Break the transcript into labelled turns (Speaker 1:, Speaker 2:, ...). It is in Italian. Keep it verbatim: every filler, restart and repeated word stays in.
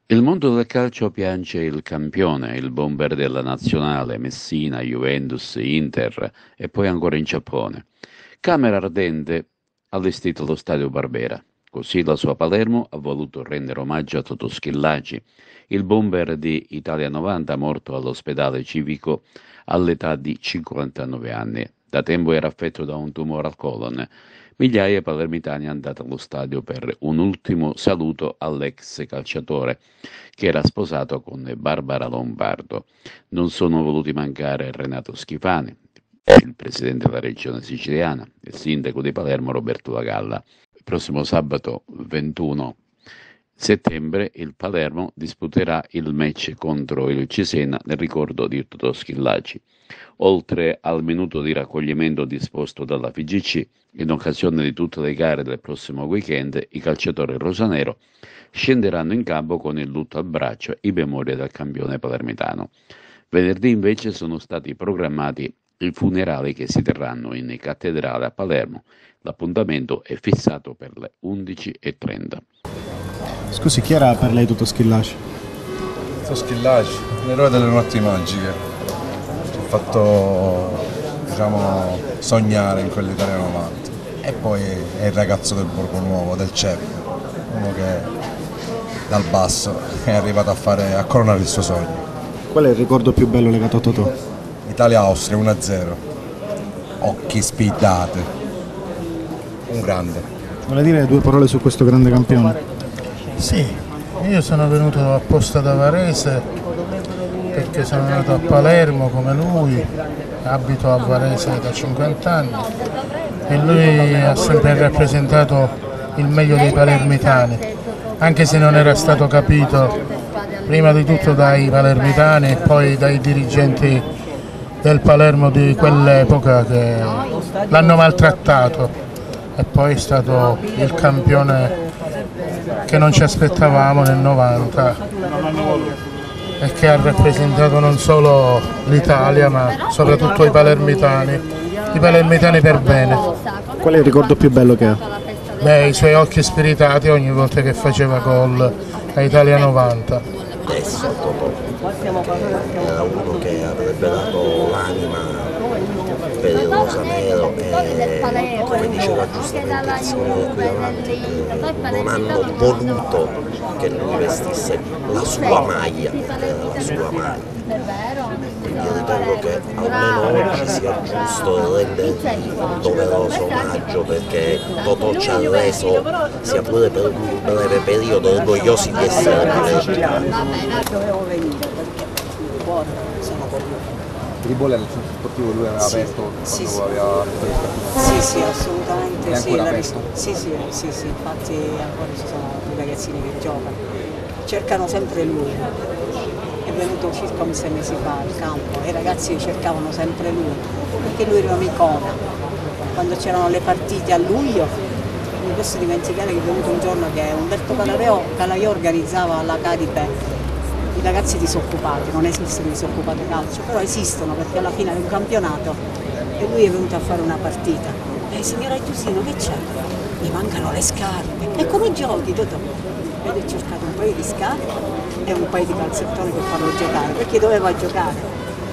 Speaker 1: Il mondo del calcio piange il campione, il bomber della nazionale, Messina, Juventus, Inter e poi ancora in Giappone. Camera ardente ha allestito lo stadio Barbera. Così la sua Palermo ha voluto rendere omaggio a Totò Schillaci, il bomber di Italia novanta morto all'ospedale civico all'età di cinquantanove anni. Da tempo era affetto da un tumore al colon. Migliaia di palermitani andati allo stadio per un ultimo saluto all'ex calciatore che era sposato con Barbara Lombardo. Non sono voluti mancare Renato Schifani, il presidente della regione siciliana, e il sindaco di Palermo Roberto Lagalla. Il prossimo sabato ventuno settembre il Palermo disputerà il match contro il Cesena nel ricordo di Totò Schillaci. Oltre al minuto di raccoglimento disposto dalla F I G C, in occasione di tutte le gare del prossimo weekend, i calciatori rosanero scenderanno in campo con il lutto al braccio in memoria del campione palermitano. Venerdì invece sono stati programmati i funerali che si terranno in cattedrale a Palermo. L'appuntamento è fissato per le undici e trenta.
Speaker 2: Scusi, chi era per lei Totò Schillaci?
Speaker 3: Totò Schillaci, l'eroe delle notti magiche. Ci ha fatto, diciamo, sognare in quell'Italia novanta. E poi è il ragazzo del Borgo Nuovo, del C E P, uno che dal basso è arrivato a fare a coronare il suo sogno.
Speaker 2: Qual è il ricordo più bello legato a Totò?
Speaker 3: Italia-Austria uno a zero. Occhi spiddati. Un grande.
Speaker 2: Vuole dire due parole su questo grande campione?
Speaker 4: Sì, io sono venuto apposta da Varese perché sono nato a Palermo come lui, abito a Varese da cinquanta anni e lui ha sempre rappresentato il meglio dei palermitani, anche se non era stato capito prima di tutto dai palermitani e poi dai dirigenti del Palermo di quell'epoca che l'hanno maltrattato, e poi è stato il campione che non ci aspettavamo nel novanta e che ha rappresentato non solo l'Italia ma soprattutto i palermitani, i palermitani per bene.
Speaker 2: Qual è il ricordo più bello che ha?
Speaker 4: Beh, i suoi occhi spiritati ogni volta che faceva gol a Italia novanta.
Speaker 5: Adesso Totò era uno che avrebbe dato l'anima per il rosanero e, come diceva giustamente il signore qui davanti, non hanno voluto che lui vestisse la sua maglia, la sua maglia. Quindi ritengo che almeno oggi sia giusto rendergli un doveroso omaggio, perché Totò ci ha reso, sia pure per un breve periodo, orgogliosi di essere palermitani.
Speaker 6: Triboli al centro sportivo lui aveva
Speaker 7: sì,
Speaker 6: aperto
Speaker 7: sì,
Speaker 6: quando
Speaker 7: sì.
Speaker 6: aveva
Speaker 7: Sì, sì, assolutamente
Speaker 6: è
Speaker 7: sì.
Speaker 6: ancora
Speaker 7: la-
Speaker 6: aperto?
Speaker 7: Sì, sì, sì, sì, infatti ancora ci sono i ragazzini che giocano, cercano sempre lui. È venuto circa un sei mesi fa al campo e i ragazzi cercavano sempre lui, perché lui era un'icona. Quando c'erano le partite a luglio, non posso dimenticare che è venuto un giorno che Umberto Calaiò, Calaiò organizzava la Caripe, i ragazzi disoccupati, non esistono i disoccupati calcio, però esistono perché alla fine è un campionato e lui è venuto a fare una partita. E signora Giustino, che c'è? Mi mancano le scarpe. E come giochi, Totò? Ed ho cercato un paio di scarpe e un paio di calzettoni per farlo giocare, perché doveva giocare.